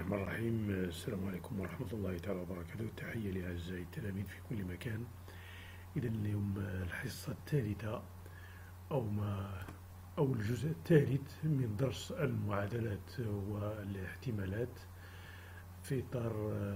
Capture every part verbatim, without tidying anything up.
الرحمن الرحيم. السلام عليكم ورحمة الله تعالى وبركاته. تحية لأعزائي التلاميذ في كل مكان. إذا اليوم الحصة الثالثة أو ما أو الجزء الثالث من درس المعادلات والاحتمالات في إطار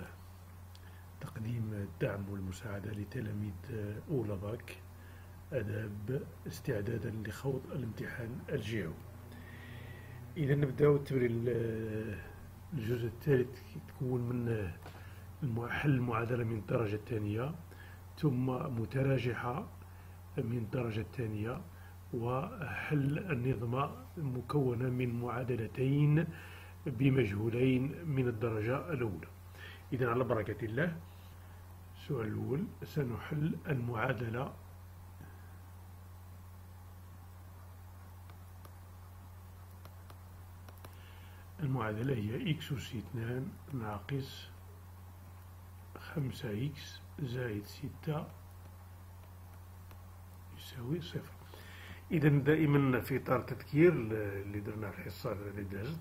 تقديم الدعم والمساعدة لتلاميذ أولى باك آداب استعدادا لخوض الامتحان الجهوي. إذا نبدأ التمرين الجزء الثالث يتكون من حل المعادلة من الدرجة الثانية ثم متراجحة من الدرجة الثانية وحل النظمة مكونة من معادلتين بمجهولين من الدرجة الأولى. إذا على بركة الله، السؤال الأول سنحل المعادلة المعادلة هي إكس أس اثنان ناقص خمسة إكس زائد ستة يساوي صفر. إذا دائما في إطار التذكير اللي درنا الحصة اللي دازت،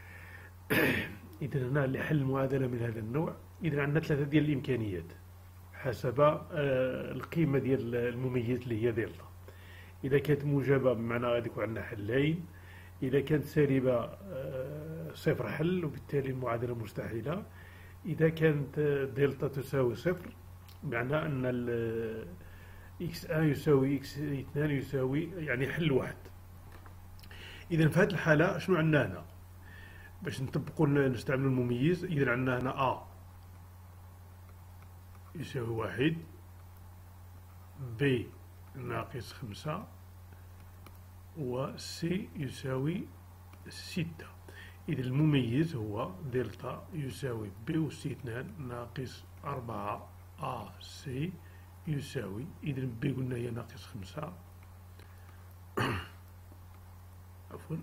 إذا هنا لحل معادلة من هذا النوع إذا عندنا ثلاثة ديال الإمكانيات حسب القيمة ديال المميز اللي هي دلتا. إذا كانت موجبة بمعنى غادي يكون عندنا حلين، إذا كانت سالبة صفر حل وبالتالي المعادلة مستحيلة. إذا كانت دلتا تساوي صفر معنى أن إكس واحد يساوي إكس اثنان يساوي يعني حل واحد. إذا في هذه الحالة شنو عندنا هنا باش نطبقوا نستعملوا المميز؟ إذا عندنا هنا أ يساوي واحد، ب ناقص خمسة، و سي يساوي ستة. إذا المميز هو دلتا يساوي ب أس اثنان ناقص أربعة أ سي يساوي، إذا ب قلنا هي ناقص خمسة عفوا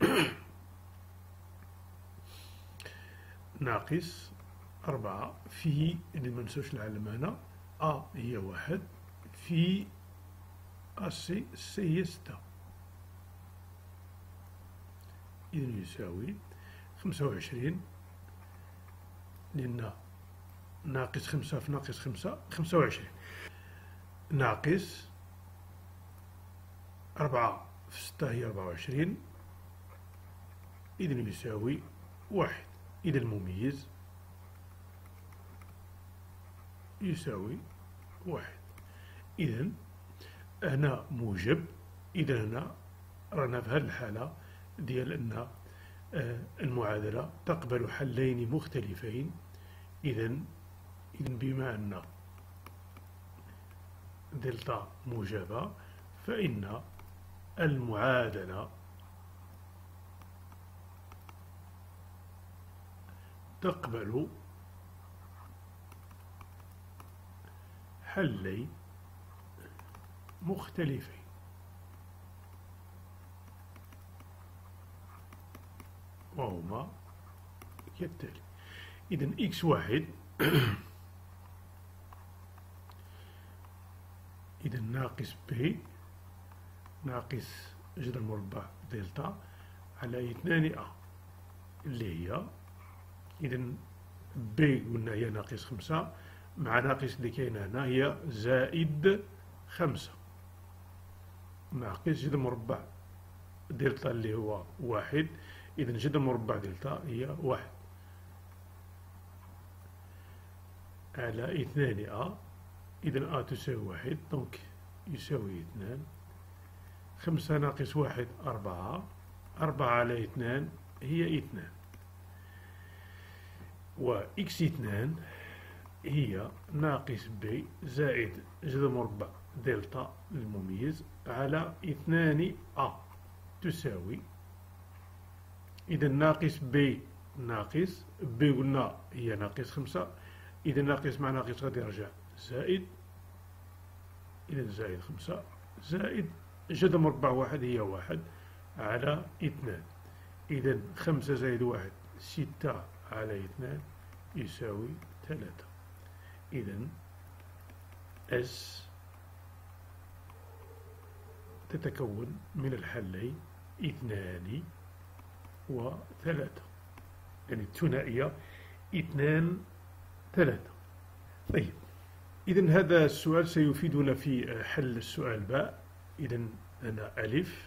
ناقص أربعة في اللي منسوش العلم هنا أ هي واحد في أ سي سي هي ستة، إذا يساوي خمسة وعشرين، لأن ناقص خمسة في ناقص خمسة خمسة وعشرين، ناقص أربعة في ستة هي أربعة وعشرين، إذا يساوي واحد. إذا المميز يساوي واحد. إذا هنا موجب. إذا هنا رانا في هذه الحالة ديال أن المعادلة تقبل حلين مختلفين. إذا إذا بما أن دلتا موجبة فإن المعادلة تقبل حلين مختلفين. وهما كالتالي. إذا إكس واحد إذا ناقص ب ناقص جذر مربع دلتا على اثنان أ اللي هي إذا ب قلنا هي ناقص خمسة مع ناقص اللي كاين هنا هي زائد خمسة ناقص جذر مربع دلتا اللي هو واحد، إذا جذر مربع دلتا هي واحد على اثنان أ، إذا أ تساوي واحد دونك يساوي اثنان. خمسة ناقص واحد أربعة، أربعة على اثنان هي اثنان، و إكس اثنان هي ناقص ب زائد جذر مربع دلتا المميز على اثنان أ تساوي، إذا ناقص ب ناقص ب قلنا هي ناقص خمسة، إذا ناقص مع ناقص غادي يرجع زائد، إذا زائد خمسة زائد جذر مربع واحد هي واحد على اثنان، إذا خمسة زائد واحد ستة على اثنان يساوي ثلاثة. إذا اس تتكون من الحلين اثنان وثلاثة، يعني الثنائية اثنان ثلاثة. طيب، إذا هذا السؤال سيفيدنا في حل السؤال باء. إذا أنا ألف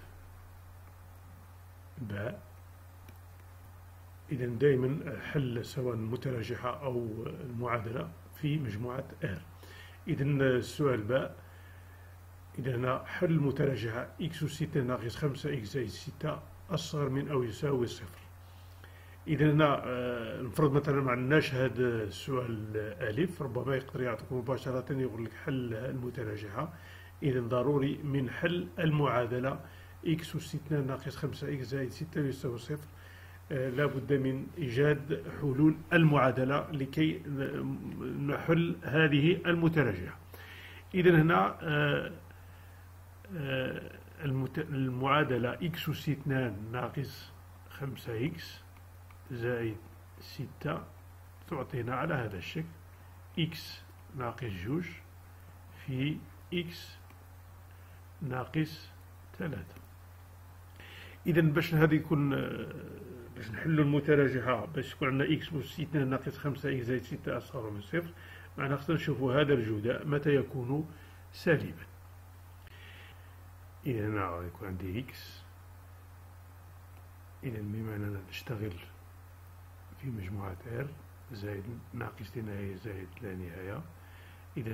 باء. إذا دائما حل سواء المتراجحة أو المعادلة في مجموعة R. إذا السؤال باء، إذا هنا حل المتراجحة إكس أس اثنان ناقص خمسة إكس زائد ستة أصغر من أو يساوي صفر. إذا هنا نفرض مثلا ما عندناش هذا السؤال ألف، ربما يقدر يعطيك مباشرة يقول لك حل المتراجحة. إذا ضروري من حل المعادلة إكس أس اثنان ناقص خمسة إكس زائد ستة يساوي صفر. لا بد من إيجاد حلول المعادلة لكي نحل هذه المتراجحة. إذا هنا المعادلة إكس أس اثنان ناقص خمسة إكس زائد ستة تعطينا على هذا الشكل إكس ناقص جوج في إكس ناقص ثلاثة. إذا باش هذا يكون باش نحلوا المتراجحة، باش يكون عندنا إكس أس اثنان ناقص خمسة إكس زائد ستة أصغر من صفر، معنا خصنا نشوفوا هذا الجداء متى يكون سالبا. إذا هنا يكون عندي إكس، إذا بما أننا نشتغل في مجموعة R زائد ناقص لنهاية زائد لا نهاية. إذا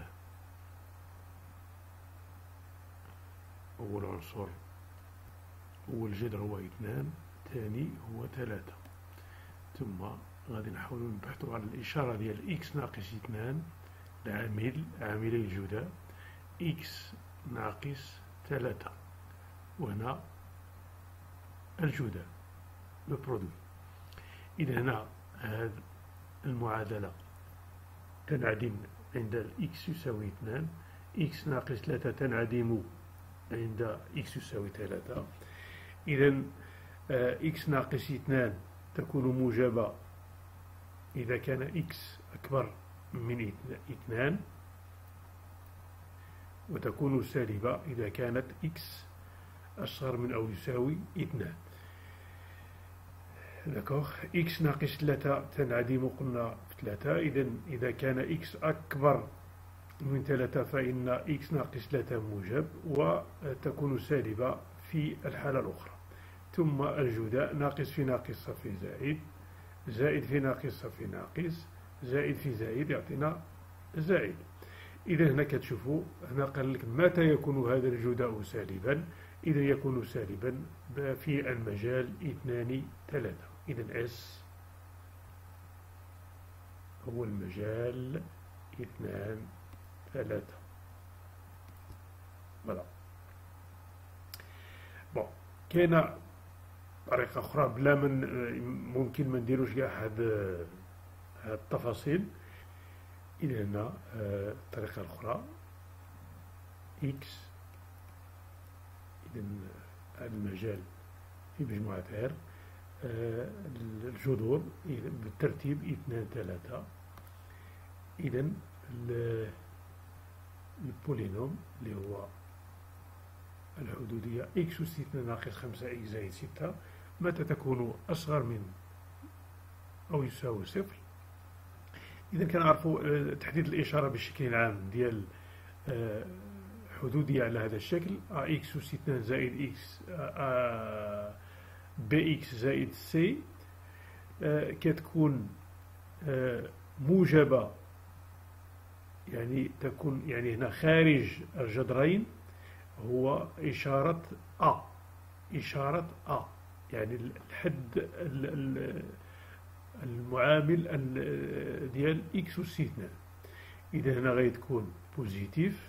أول عنصر أول جذر هو اثنان، ثاني هو ثلاثة، ثم غادي نحاولوا نبحثوا على الإشارة ديال إكس ناقص اثنان، العامل عاملي الجداء إكس ناقص ثلاثة، وهنا الجداء لو برودوي. إذا هنا هذه المعادلة تنعدم عند الإكس يساوي اثنان، إكس ناقص ثلاثة تنعدم عند إكس يساوي ثلاثة. إذا إكس ناقص اثنان تكون موجبة إذا كان إكس أكبر من اثنان، وتكون سالبة إذا كانت إكس أصغر من أو يساوي اثنان. داكوغ، إكس ناقص ثلاثة تنعدم قلنا في ثلاثة. إذا إذا كان إكس أكبر من ثلاثة فإن إكس ناقص ثلاثة موجب وتكون سالبة في الحالة الأخرى. ثم الجداء ناقص في ناقص صفي زائد، زائد في ناقص صفي ناقص، زائد في زائد يعطينا زائد. إذا هنا كتشوفوا هنا قال لك متى يكون هذا الجداء سالبا؟ إذا يكون سالبا في المجال اثنان ثلاثة. إذا اس هو المجال اثنان ثلاثة. فوالا. بون، كاينة طريقة أخرى بلا من ممكن ما نديروش كاع هاد هاد التفاصيل. إذا هنا الطريقة الأخرى إكس، إذا هذا المجال في مجموعة R الجذور بالترتيب اثنان ثلاثة. إذا البولينوم اللي هو الحدودية إكس أس اثنان ناقص خمسة إكس زائد ستة متى تكون أصغر من أو يساوي صفر. إذا كنعرفوا تحديد الإشارة بالشكل عام ديال حدودية على هذا الشكل أ إكس أس اثنان زائد إكس بي إكس زائد سي كتكون موجبة، يعني تكون يعني هنا خارج الجذرين هو إشارة أ، إشارة أ يعني الحد المعامل ديال إكس أس اثنان. إذا هنا غادي تكون بوزيتيف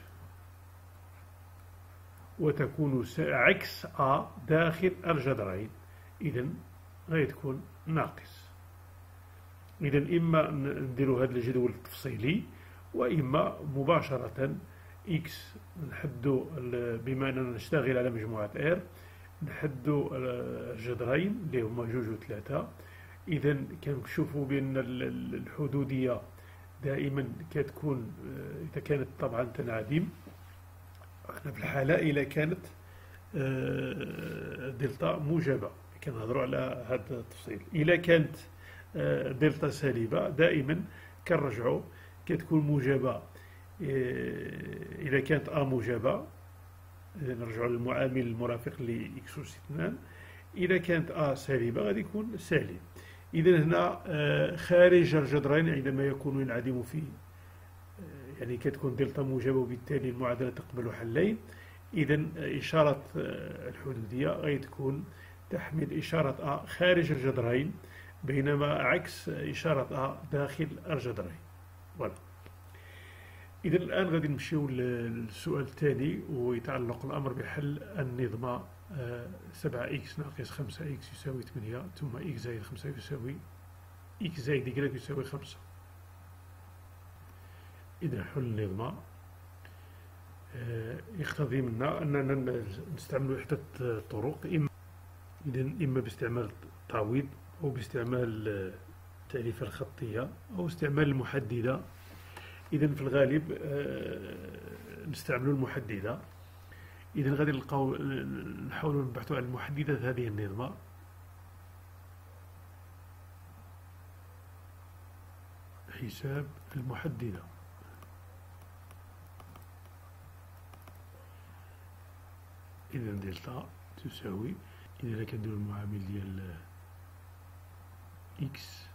وتكون عكس أ داخل الجذرين، إذا غادي تكون ناقص. إذا إما نديروا هذا الجدول التفصيلي وإما مباشرة إكس نحدوا بما أننا نشتغل على مجموعة R نحدوا الجذرين اللي هما جوج وثلاثة. إذا كنشوفوا بأن الحدودية دائما كتكون إذا كانت طبعا تنعدم، احنا في الحالة إذا كانت دلتا موجبة كنهضروا على هذا التفصيل. إذا كانت دلتا سالبة دائما كنرجعوا كتكون موجبة. إذا كانت أ موجبة نرجعوا للمعامل المرافق لإكس أس اثنان. إذا كانت أ سالبة غادي يكون سالب. إذا هنا خارج الجذرين عندما يكون ينعدم فيه يعني كتكون دلتا موجبة وبالتالي المعادلة تقبل حلين. إذا إشارة الحدودية غادي تكون تحمل إشارة أ خارج الجذرين بينما عكس إشارة أ داخل الجذرين. فوالا. إذا الآن غادي نمشيو للسؤال الثاني ويتعلق الأمر بحل النظمة سبعة إكس ناقص خمسة إكس يساوي ثمانية ثم إكس زائد خمسة يساوي إكس زائد إكس يساوي خمسة. إذا حل النظمة يقتضي منا أننا نستعمل إحدى الطرق، إما إذا إما باستعمال التعويض أو باستعمال التعريفة الخطية أو استعمال المحددة. إذا في الغالب نستعمل المحددة. إذا غادي نلقاو نحاولوا نبحثوا عن المحددة هذه النظمة. حساب المحددة. إذا دلتا تساوي، إذا كنديرو المعامل ديال إكس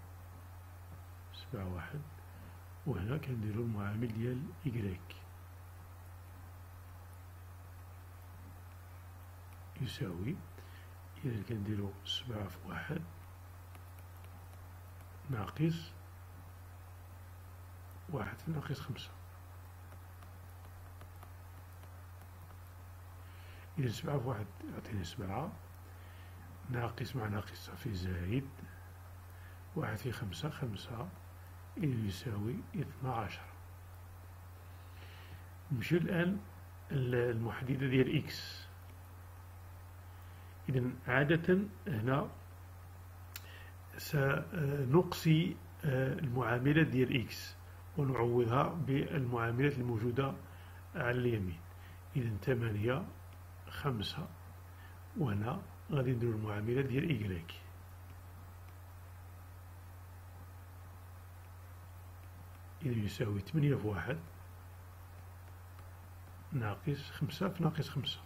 سبعة واحد وهنا كنديرو المعامل ديال إكغيك يساوي، إذا كنديرو سبعة في واحد ناقص واحد في ناقص خمسة. إذا سبعة في واحد يعطيني سبعة ناقص مع ناقص صافي زايد واحد في خمسة خمسة إذا يساوي اثنا عشر. نمشيو الآن المحددة ديال إكس. إذا عادة هنا سنقصي المعاملات ديال إكس ونعوضها بالمعاملات الموجودة على اليمين. إذا ثمانية خمسة وهنا غادي نديرو المعاملات ديال إكغيك. إذا يساوي ثمانية في واحد ناقص خمسة في ناقص خمسة.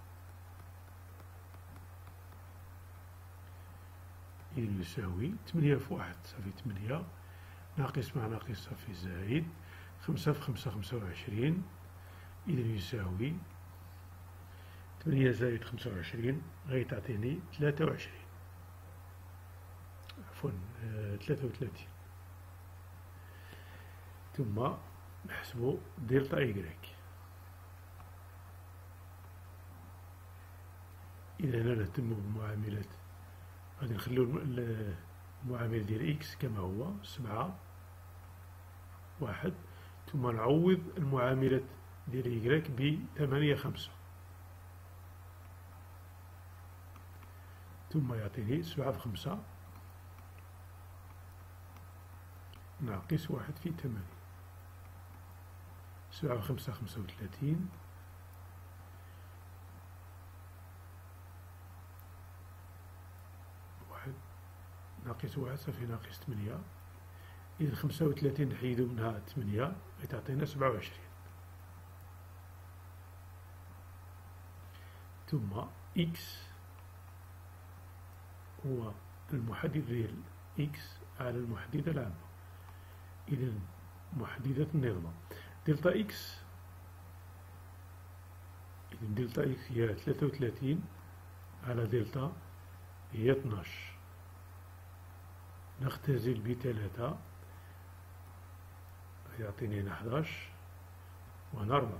إذا يساوي ثمانية في واحد صافي ثمانية ناقص مع ناقص صافي زايد خمسة في خمسة خمسة وعشرين. إذا يساوي ثمانية زائد خمسة وعشرين غيتعطيني ثلاثة وعشرين عفوا ثلاثة وثلاثين. ثم نحسبو دلتا إكغيك. إذا هنا نهتمو بالمعاملات غادي نخليو المعامل ديال إكس كما هو سبعة واحد ثم نعوض المعاملات ديال إكغيك بثمانية خمسة ثم يعطيني سبعة في خمسة ناقص واحد في ثمانية. سبعة في خمسة خمسة وثلاثين واحد ناقص واحد صافي ناقص ثمانية. إذا خمسة وثلاثين نحيدو منها ثمانية غتعطينا سبعة وعشرين. ثم إكس هو المحدد ديال إكس على المحددة العامة. إذا محددة النظمة دلتا إكس. إذا دلتا إكس هي ثلاثة وثلاثين على دلتا هي اثناش. نختزل بثلاثة يعطيني هنا حداش وهنا أربعة.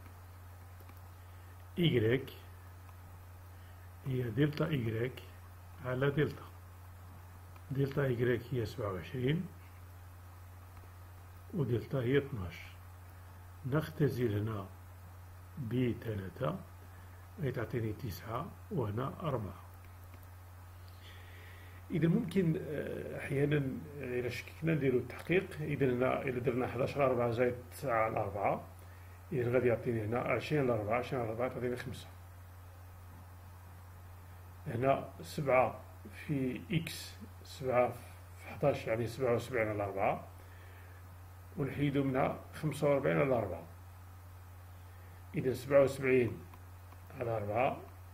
إكغيك هي دلتا إكغيك على دلتا. دلتا إكغيك هي سبعة وعشرين ودلتا هي اثناش. نختزل هنا بثلاثة غيتعطيني تسعة وهنا أربعة. إذا ممكن أحيانا إذا شككنا نديرو التحقيق. إذا هنا إذا درنا حداش على أربعة زائد تسعة على أربعة إذا غادي يعطيني هنا عشرين على أربعة. عشرين على أربعة تعطيني خمسة. هنا سبعة في إكس سبعة في حداش يعني سبعة وسبعين على أربعة، ونحيدو منها خمسة وربعين على أربعة. إذا سبعة وسبعين على أربعة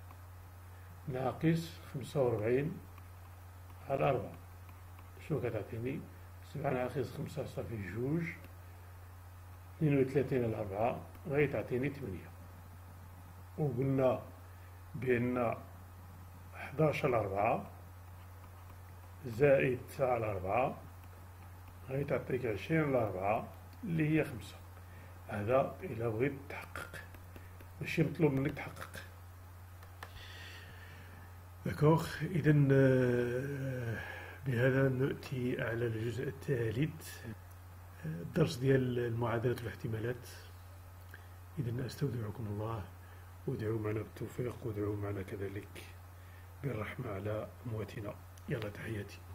ناقص خمسة وربعين على أربعة، شنو كتعطيني؟ سبعة ناقص خمسة صافي جوج، اثنين وثلاثين على أربعة غيتعطيني ثمانية. وقلنا بأن حداش على أربعة زائد تسعة على أربعة غيتعطيك عشرين على أربعة اللي هي خمسة. هذا إلا بغيت تحقق، ماشي مطلوب منك تحقق. داكوغ، إذا بهذا نأتي على الجزء الثالث، الدرس ديال المعادلات والاحتمالات. إذا أستودعكم الله، وادعوا معنا بالتوفيق، وادعوا معنا كذلك بالرحمة على أمواتنا. يلا، تحياتي.